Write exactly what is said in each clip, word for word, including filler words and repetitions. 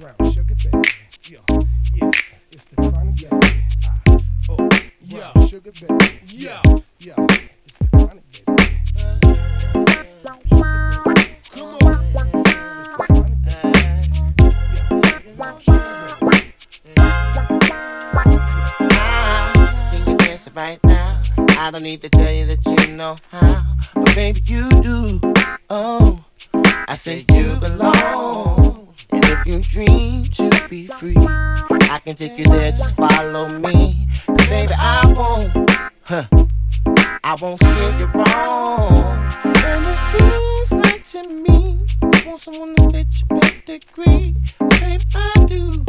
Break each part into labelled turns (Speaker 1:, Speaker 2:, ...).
Speaker 1: Brown sugar baby. Yo, yeah, it's the chronic baby. Ah, oh, yeah, sugar baby. Yeah, yeah, it's the chronic baby. Come on, it's the chronic baby. Yeah, sugar baby.
Speaker 2: I see you dancing right now. I don't need to tell you that you know how, but baby you do. Oh, I say you belong. And if you dream to be free, I can take you there, just follow me. Cause baby I won't, huh, I won't steer you wrong. And it seems like to me, you want someone to fit your pedigree. Baby I do.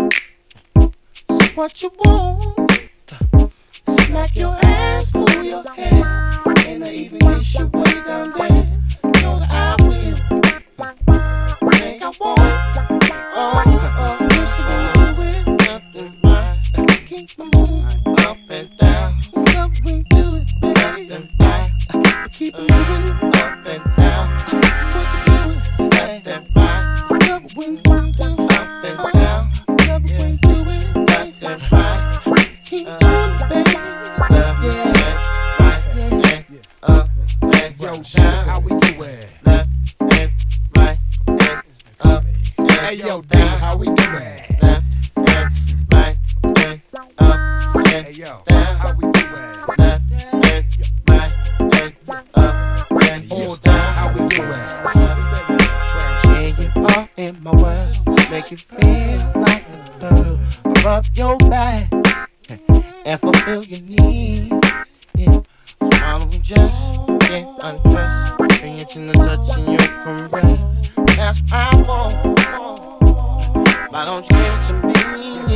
Speaker 2: So what you want? Smack your ass, pull your hair, and I even kiss you way down there. Know that I will. Think I won't. Oh, oh, push you do it up and right. Keep moving up and down. Up we do it, baby. Left and right. Keep moving up and down. What you do it, left and right. Up we do it up and down. Up we do it left and right. Keep doing it, baby. Left and right, yeah, up and
Speaker 1: Yo, shit, how we do it?
Speaker 2: left and right and up.
Speaker 1: Hey, yo, D, how we do it?
Speaker 2: Left and right and up and
Speaker 1: Hey, yo,
Speaker 2: down.
Speaker 1: how we do it?
Speaker 2: Left and right and up and
Speaker 1: All
Speaker 2: down.
Speaker 1: down, how we do it?
Speaker 2: Yeah, you are in my world, make you feel like a girl. Rub your back and fulfill your needs. Yeah, so why don't we just get undressed, bring it in the touch and your caress. That's what I want. Why don't you give it to me?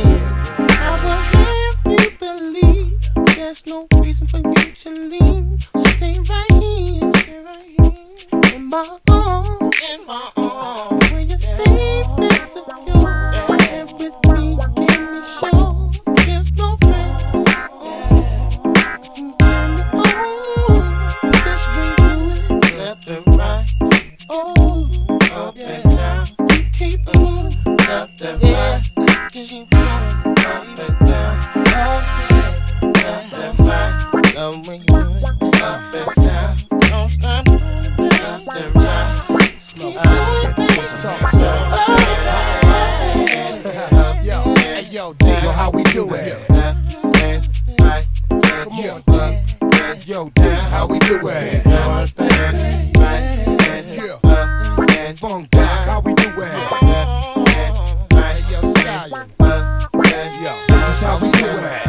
Speaker 2: I will have you believe there's no reason for you to leave. So stay right here, stay right here in my arms, in my arms. Where you're safe and secure, and with me you can be sure there's no friends. From time to on, just when you do it left and right, oh, up and down. You keep moving left and right, cause you going up and down, up and left and right. Love when you do it up and down. Don't stop left and right. Keep moving
Speaker 1: Yo, hey, yo, D, yo, how we do it?
Speaker 2: left and right.
Speaker 1: Come on, D. Yo, D, how we do it?
Speaker 2: Up and right and
Speaker 1: Yeah,
Speaker 2: up and
Speaker 1: funk back, how we do it?
Speaker 2: left and right.
Speaker 1: Hey, yo, Stallion,
Speaker 2: Up and
Speaker 1: yo, this is how we do it.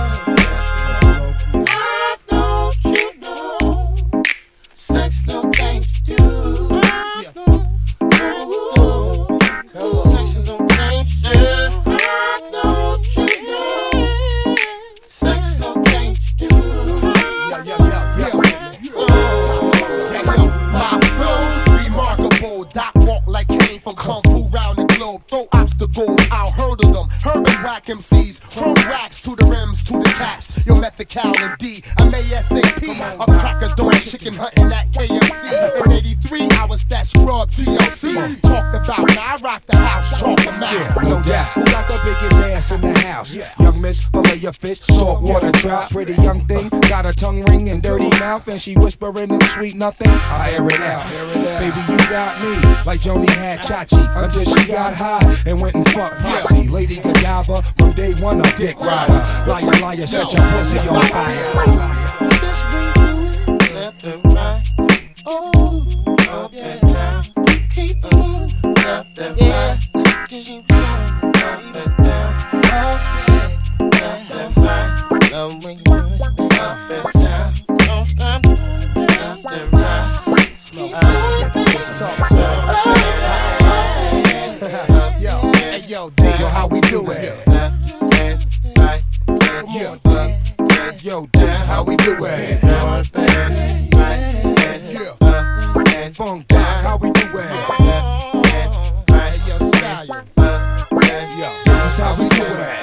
Speaker 2: I don't you know, sex no thing to do. I know, ooh, sex no thing to do. I don't you know, sex no thing to do.
Speaker 1: Yo, yo, yo, yo. Hey, yo, my flow's remarkable. Doc walk like came from Kung Fu round the globe. Throw obstacles, I'll hurdle them. Herb and whack M Cs, from racks to the rims to the caps. Yo, Methical and D, I'm ASAP. A cracker doing chicken hunting at K F C. In eighty-three, I was that scrub T L C. Talked about, now I rock the house, chalk them out.
Speaker 3: Yeah, no doubt. Who got the biggest ass in the house? Young miss, fillet of fish, saltwater trout. Pretty young thing, got a tongue ring and dirty mouth, and she whispering them sweet nothing. I air it out, baby, you got me like Joni had Chachi until she got high and went and fucked Potsy. Lady Godiva from day one, a dick rider. Liar, liar, set your pussy on fire.
Speaker 2: Just when you do it left and right, oh, up and down. You keep moving left and right, cause you going up and down, up and left and right. Love when you do it up and down. Don't stop left and right. Keep moving.
Speaker 1: Yo, hey, yo, D, yo, how we do it?
Speaker 2: Left and right.
Speaker 1: Come on, D. Yo, D, how we do it?
Speaker 2: Up and right and
Speaker 1: Yeah,
Speaker 2: up and
Speaker 1: funk back, how we do it?
Speaker 2: left and right.
Speaker 1: Hey, yo, Stallion,
Speaker 2: Up and
Speaker 1: yo, this is how we do it.